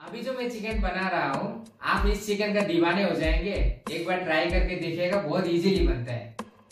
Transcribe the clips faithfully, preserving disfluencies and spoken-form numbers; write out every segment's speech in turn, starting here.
अभी जो मैं चिकन बना रहा हूँ, आप इस चिकन का दीवाने हो जाएंगे। एक बार ट्राई करके देखिएगा, बहुत इजीली बनता है।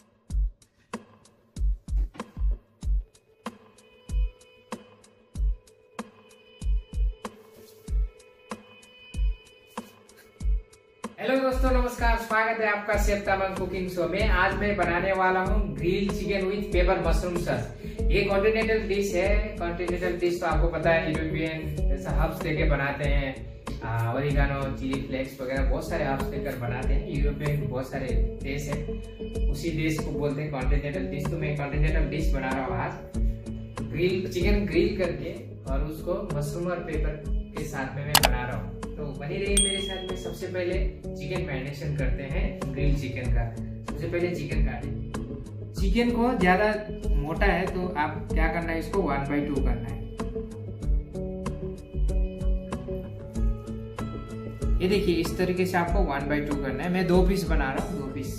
हेलो दोस्तों, नमस्कार। स्वागत है आपका शेफ तमंग कुकिंग शो में। आज मैं बनाने वाला हूँ grill chicken with pepper mushroom sauce. ये कॉन्टिनेंटल डिश है। कॉन्टिनेंटल डिश तो आपको पता है, यूरोपियन जैसा हर्ब्स देके बनाते हैं। ओरिगानो, चिली फ्लेक्स वगैरह बहुत सारे हर्ब्स देकर बनाते हैं। यूरोपियन बहुत सारे देश है, उसी देश को बोलते हैं कॉन्टिनेंटल डिश। तो मैं कॉन्टिनेंटल डिश बना रहा हूँ आज, ग्रिल चिकन ग्रिल करके, और उसको मशरूम और पेपर के साथ में मैं बना रहा हूँ। तो बनी रही मेरे साथ में। सबसे पहले चिकन मैरिनेशन करते हैं ग्रिल चिकन का। सबसे पहले चिकन काटें। चिकन को ज्यादा मोटा है तो आप क्या करना है, इसको वन बाई टू करना है। ये देखिए, इस तरीके से आपको वन बाई टू करना है। मैं दो पीस बना रहा हूँ, दो पीस।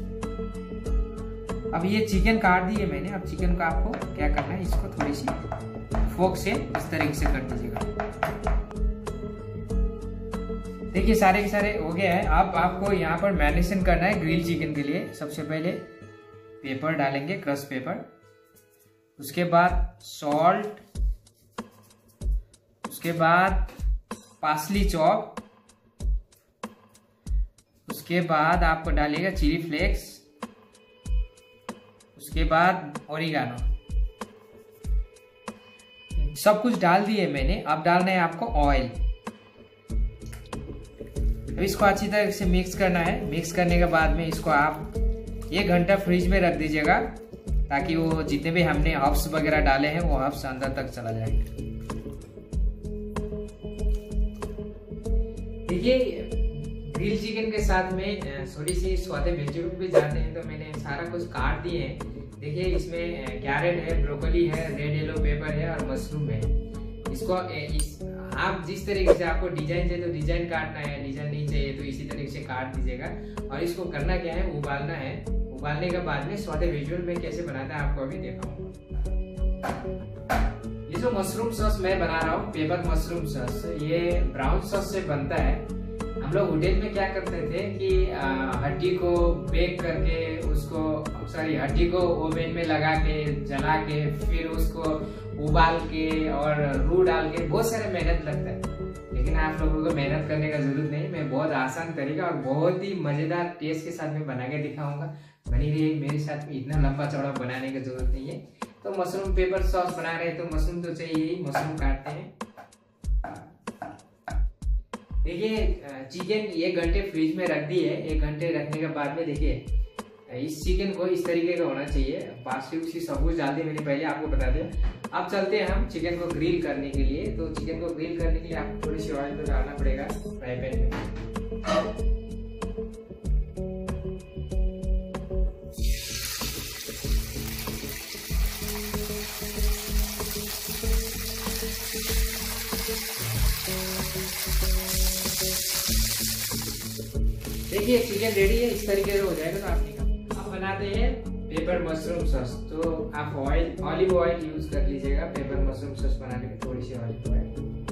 अब ये चिकन काट दिए मैंने। अब चिकन का आपको क्या करना है, इसको थोड़ी सी फोक से इस तरीके से कर दीजिएगा। देखिए सारे के सारे हो गया है। अब आपको यहाँ पर मैरिनेशन करना है ग्रिल चिकन के लिए। सबसे पहले पेपर डालेंगे, क्रश पेपर। उसके बाद सॉल्ट, उसके बाद पार्सली चॉप, उसके बाद आपको डालिएगा चिली फ्लेक्स, उसके बाद ओरिगानो। सब कुछ डाल दिए मैंने। अब डालना है आपको ऑयल। अब इसको अच्छी तरह से मिक्स करना है। मिक्स करने के बाद में इसको आप एक घंटा फ्रिज में रख दीजिएगा, ताकि वो जितने भी हमने हर्ब्स वगैरह डाले हैं वो हर्ब्स अंदर तक चला जाए। देखिए, ग्रिल चिकन के साथ में थोड़ी सी स्वादे वेजिटेबल भी जाते हैं, तो मैंने सारा कुछ काट दिए हैं। देखिए, इसमें कैरेट है, ब्रोकली है, रेड येलो पेपर है और मशरूम है। इसको इस आप जिस तरीके से आपको डिजाइन चाहिए तो डिजाइन काटना है, डिजाइन नहीं चाहिए तो इसी तरीके से काट दीजिएगा। और इसको करना क्या है, उबालना है। उबालने के बाद में स्वादे विजुअल में कैसे बनाता है आपको अभी दिखाऊंगा। ये जो मशरूम सॉस मैं बना रहा हूँ, पेपर मशरूम सॉस, ये ब्राउन सॉस से बनता है। हम लोग होटल में क्या करते थे कि हड्डी को बेक करके, उसको सॉरी हड्डी को ओवन में लगा के, जला के, फिर उसको उबाल के और रू डाल के बहुत सारे मेहनत लगता है। लेकिन आप लोगों को मेहनत करने का जरूरत नहीं। मैं बहुत आसान तरीका और बहुत ही मजेदार टेस्ट के साथ में बना के दिखाऊंगा। बनी रही मेरे साथ में। इतना लंबा चौड़ा बनाने की जरूरत नहीं है। तो मशरूम पेपर सॉस बना रहे हैं तो मशरूम तो चाहिए ही। मशरूम काटते हैं। देखिए, चिकन एक घंटे फ्रिज में रख दी है। एक घंटे रखने के बाद में देखिए, इस चिकन को इस तरीके का होना चाहिए। पार्सली उसी सब कुछ डाल दिया मैंने, पहले आपको बता दिया। अब चलते हैं हम चिकन को ग्रिल करने के लिए। तो चिकन को ग्रिल करने के लिए आपको थोड़ी सी ऑयल तो डालना पड़ेगा फ्राई पैन में। देखिए, चिकन रेडी है। इस तरीके से हो जाएगा तो आप निकाल। अब बनाते हैं पेपर मशरूम सॉस। तो आप ऑयल, ऑलिव ऑयल यूज कर लीजिएगा पेपर मशरूम सॉस बनाने में। थोड़ी सी ऑलिव ऑयल,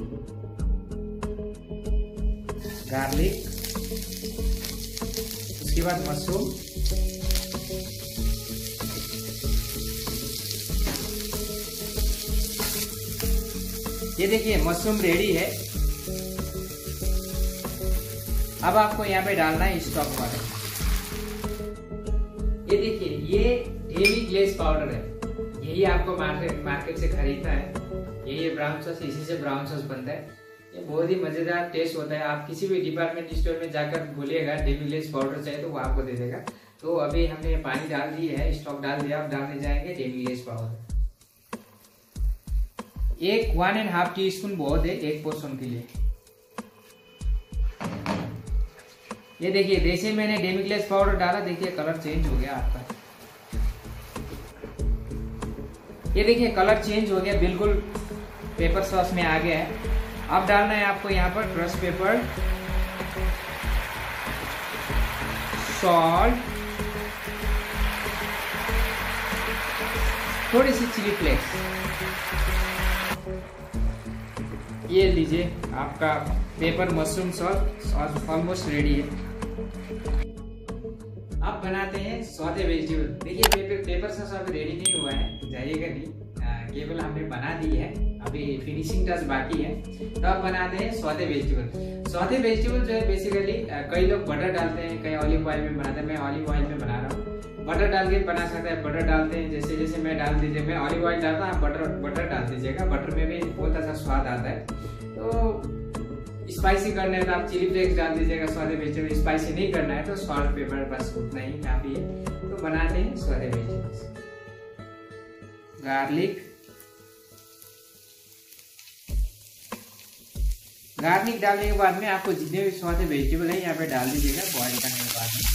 गार्लिक, उसके बाद मशरूम, ये देखिए मशरूम रेडी है। अब आपको यहाँ पे डालना है स्टॉक पाउडर। ये देखिए, ये हेवी ग्लेज पाउडर है। यही आपको मार्केट मार्केट से खरीदना है। यही ब्राउन सॉस, इसी से ब्राउन सॉस बनता है। ये बहुत ही मजेदार टेस्ट होता है। आप किसी भी डिपार्टमेंट स्टोर में जाकर बोलिएगा हेवी ग्लेज पाउडर चाहिए तो वो आपको दे देगा। तो अभी हमने पानी डाल दी है, स्टॉक डाल दिया। अब डालने जाएंगे हेवी ग्लेज पाउडर। एक one and half teaspoon बहुत है एक पोर्शन के लिए। ये देखिए, जैसे मैंने डेमी ग्लेज पाउडर डाला, देखिए कलर चेंज हो गया आपका। ये देखिए कलर चेंज हो गया, बिल्कुल पेपर सॉस में आ गया है। अब डालना है आपको यहाँ पर क्रश पेपर, सॉल्ट, थोड़ी सी चिली फ्लेक्स, ये लीजिए। आपका pepper mushroom sauce almost ready है। अब बनाते हैं सौदे वेजिटेबल। देखिए पेपर पेपर सॉस अभी रेडी नहीं हुआ है, जाइएगा नहीं, केवल हमने बना दी है, अभी फिनिशिंग टच बाकी है। तो अब बनाते हैं सौदे वेजिटेबल। सौदे वेजिटेबल जो है बेसिकली कई लोग बटर डालते हैं, कई ऑलिव ऑयल में बनाते हैं, मैं ऑलिव ऑयल में बना रहा हूँ। बटर डाल के बना सकते हैं, बटर डालते हैं जैसे जैसे मैं डाल दीजिए, मैं ऑलिव ऑयल डालता हूँ, बटर बटर डाल दीजिएगा, बटर में भी बहुत अच्छा स्वाद आता है। तो स्पाइसी करना है तो आप चिली फ्लेक्स डाल दीजिएगा, सौदे वेजिटेबल। स्पाइसी नहीं करना है तो सॉल्ट पेपर बस उतना ही काफी है। तो बनाते हैं सौदे वेजिटेबल्स। गार्लिक गार्लिक डालने के बाद में आपको जितने भी सौदे वेजिटेबल है यहाँ पे डाल दीजिएगा बॉईल करने के बाद में।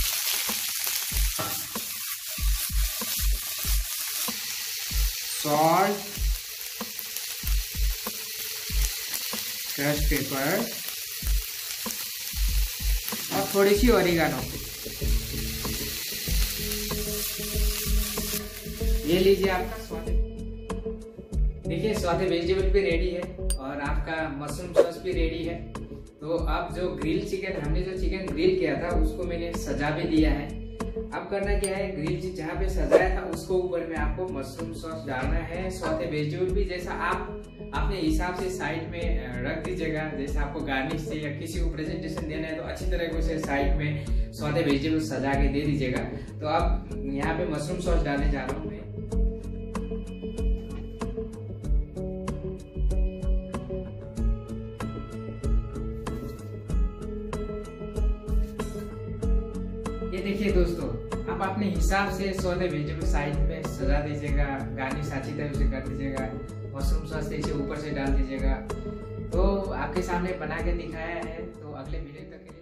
सॉल्ट, क्रश पेपर और थोड़ी सी ओरिगानो। ये लीजिए आपका सौदे। देखिए सौदे वेजिटेबल भी रेडी है और आपका मशरूम सॉस भी रेडी है। तो अब जो ग्रिल चिकन, हमने जो चिकन ग्रिल किया था उसको मैंने सजा भी दिया है। अब करना क्या है, ग्रिल चीज जहाँ पे सजाया था उसको ऊपर में आपको मशरूम सॉस डालना है। सौदे वेजिटेबल भी जैसा आप अपने हिसाब से साइड में रख दीजिएगा, जैसे आपको गार्निश से या किसी को प्रेजेंटेशन देना है तो अच्छी तरह से साइड में सौदे वेजिटेबल सजा के दे दीजिएगा। तो अब यहाँ पे मशरूम सॉस डालने जा रहा हूँ मैं। ये देखिए दोस्तों, आप अपने हिसाब से सौदे वेजिटेबल साइड में सजा दीजिएगा, गार्निश अच्छी तरह से कर दीजिएगा, मशरूम सॉस इसे ऊपर से डाल दीजिएगा। तो आपके सामने बना के दिखाया है। तो अगले वीडियो तक